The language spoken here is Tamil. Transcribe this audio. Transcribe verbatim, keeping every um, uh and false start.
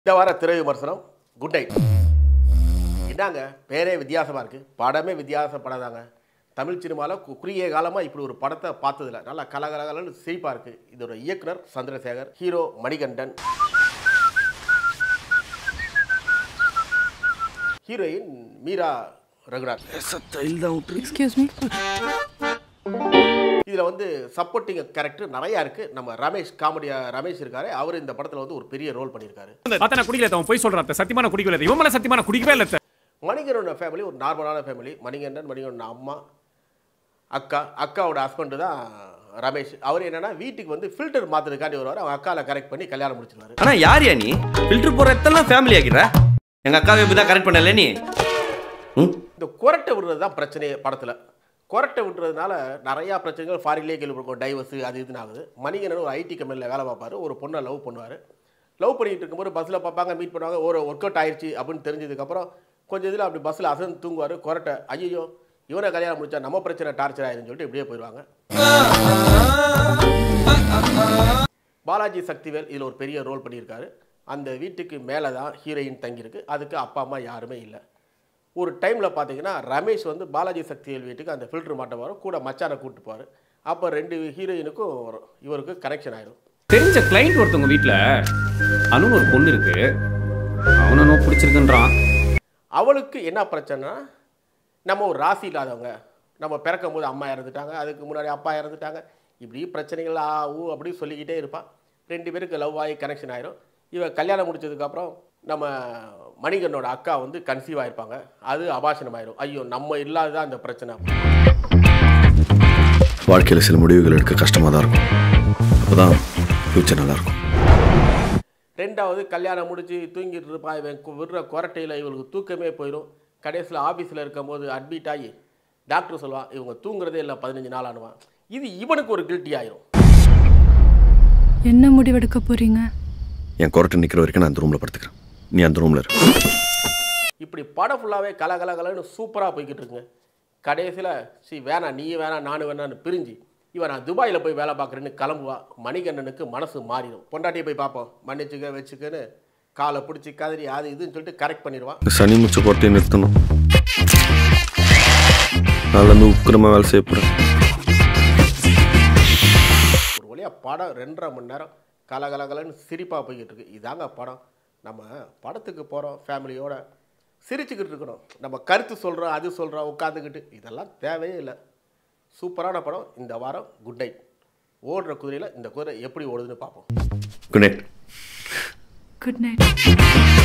இந்த வார திரை விமர்சனம் குட் நைட். என்னங்க பேரே வித்தியாசமாக இருக்குது, படமே வித்தியாசப்படாதாங்க. தமிழ் சினிமாவில் குறுகிய காலமாக இப்படி ஒரு படத்தை பார்த்ததில்ல. நல்லா கலகலகலன்னு சிரிப்பாக இருக்குது. இதோட இயக்குனர் Chandrasekar, hero Manikandan, heroine Meera Raghunath. Excuse me. இதில் வந்து சப்போர்ட்டிங் கேரக்டர் நிறையா இருக்குது. நம்ம ரமேஷ், காமெடியா ரமேஷ் இருக்காரு, அவர் இந்த படத்தில் வந்து ஒரு பெரிய ரோல் பண்ணியிருக்காரு. அத்தனை குடிக்கல, அவன் போய் சொல்றான். சத்தியமான குடிக்கல, இவன் மேல சத்தியமான குடிக்கவே இல்லை. மணிகண்டன் ஃபேமிலி ஒரு நார்மலான ஃபேமிலி. மணிகண்டன், மணிகண்டன் அம்மா, அக்கா, அக்காவோட ஹஸ்பண்டு தான் ரமேஷ். அவர் என்னன்னா வீட்டுக்கு வந்து ஃபில்டர் மாற்றுறதுக்காண்டி வருவார். அவங்க அக்காவில் கரெக்ட் பண்ணி கல்யாணம் முடிச்சிருவாரு. ஆனால் யார் யா நீ ஃபில்டர் போகிற எத்தெல்லாம் ஃபேமிலி ஆகிற? எங்கள் அக்காவை இப்படி தான் கரெக்ட் பண்ணல நீ. இந்த குரட்டை விடுறது தான் பிரச்சனையே படத்தில். குரட்டை விட்டுறதுனால நிறையா பிரச்சனைகள் ஃபாரின்லேயே கேள்விப்படும். டைவர்ஸு அது இதுன்னு ஆகுது. மணிகண்டன் ஒரு ஐடி கம்பெனியில் வேலை பார்ப்பார். ஒரு பொண்ணை லவ் பண்ணுவார். லவ் பண்ணிகிட்டு இருக்கும்போது பஸ்ஸில் பார்ப்பாங்க, மீட் பண்ணுவாங்க. ஒரு ஒர்க் அவுட் ஆயிடுச்சு அப்படின்னு தெரிஞ்சதுக்கப்புறம் கொஞ்சம் இதில் அப்படி பஸ்ஸில் அசந்து தூங்குவார். குரட்டை, ஐயோ இவனை கல்யாணம் முடிச்சா நம்ம பிரச்சனை டார்ச்சர் ஆயிருன்னு சொல்லிட்டு இப்படியே போயிடுவாங்க. பாலாஜி சக்திவேல் இதில் ஒரு பெரிய ரோல் பண்ணியிருக்காரு. அந்த வீட்டுக்கு மேலே தான் ஹீரோயின் தங்கியிருக்கு. அதுக்கு அப்பா அம்மா யாருமே இல்லை. ஒரு டைமில் பார்த்தீங்கன்னா ரமேஷ் வந்து பாலாஜி சக்திவேல் வீட்டுக்கு அந்த ஃபில்டர் மாட்ட வரும், கூட மச்சானை கூப்பிட்டு போவார். அப்போ ரெண்டு ஹீரோயினுக்கும் இவருக்கு கனெக்ஷன் ஆயிடும். தெரிஞ்ச கிளைண்ட் ஒருத்தவங்க வீட்டில் அனு ஒரு பொண்ணு இருக்கு, அவனை பிடிச்சிருக்குன்றான். அவளுக்கு என்ன பிரச்சனைனா, நம்ம ஒரு ராசி இல்லாதவங்க, நம்ம பிறக்கும் போது அம்மா இறந்துட்டாங்க, அதுக்கு முன்னாடி அப்பா இறந்துட்டாங்க, இப்படி பிரச்சனைகள் ஆ ஊ அப்படி சொல்லிக்கிட்டே இருப்பான். ரெண்டு பேருக்கு லவ் ஆகி கனெக்ஷன் ஆயிடும். இவன் கல்யாணம் முடிச்சதுக்கப்புறம் நம்ம மணிகண்டனோட அக்கா வந்து கன்சீவ் ஆகிருப்பாங்க. அது அபாஷனம் ஆயிடும். ஐயோ நம்ம இல்லாததான் அந்த பிரச்சனை. வாழ்க்கையில் சில முடிவுகள் எடுக்க கஷ்டமாக தான் இருக்கும். அப்போதான் ஃப்யூச்சர் நல்லாயிருக்கும். ரெண்டாவது கல்யாணம் முடிச்சு தூங்கிட்டு இருப்பா. இவன் விடுற குரட்டையில் இவளுக்கு தூக்கமே போயிடும். கடைசியில் ஆஃபீஸில் இருக்கும்போது அட்மிட் ஆகி டாக்டர் சொல்லுவான், இவங்க தூங்குறதே இல்லை, பதினஞ்சு நாள் ஆனுவான். இது இவனுக்கு ஒரு கில்ட்டி ஆயிரும். என்ன முடிவெடுக்க போறீங்க? என் குரட்டை நிற்கிற வரைக்கும் நான் அந்த ரூமில் படுத்துக்கிறேன், நீ அந்த ரூமில் இரு. இப்படி படம் ஃபுல்லாகவே கல கல கலன்னு சூப்பராக போய்கிட்டு இருக்குங்க. கடைசியில் சி வேணாம், நீ வேணாம், நானும் வேணான்னு பிரிஞ்சு இவன் நான் துபாயில் போய் வேலை பார்க்குறேன்னு கிளம்புவா. மணிகண்டனுக்கு மனசு மாறிடும். பொண்டாட்டியை போய் பார்ப்போம், மன்னிச்சுக்க வச்சுக்கன்னு காலை பிடிச்சி கதறி அது இதுன்னு சொல்லிட்டு கரெக்ட் பண்ணிடுவான். சனி முச்ச குரட்டையை நிறுத்தணும். நல்லா வந்து உக்கிரமாக வேலை செய்யப்படுறேன். ஒரு வழியாக படம் ரெண்டரை மணி நேரம் கலகலகலன்னு சிரிப்பாக போய்கிட்டு இருக்கு. இதாங்க படம். நம்ம படத்துக்கு போகிறோம் ஃபேமிலியோட, சிரிச்சுக்கிட்டு இருக்கணும். நம்ம கருத்து சொல்கிறோம், அது சொல்கிறோம், உட்காந்துக்கிட்டு இதெல்லாம் தேவையே இல்லை. சூப்பரான படம். இந்த வாரம் குட் நைட். ஓடுற குதிரையில் இந்த குதிரை எப்படி ஓடுதுன்னு பார்ப்போம். Good night. Good night.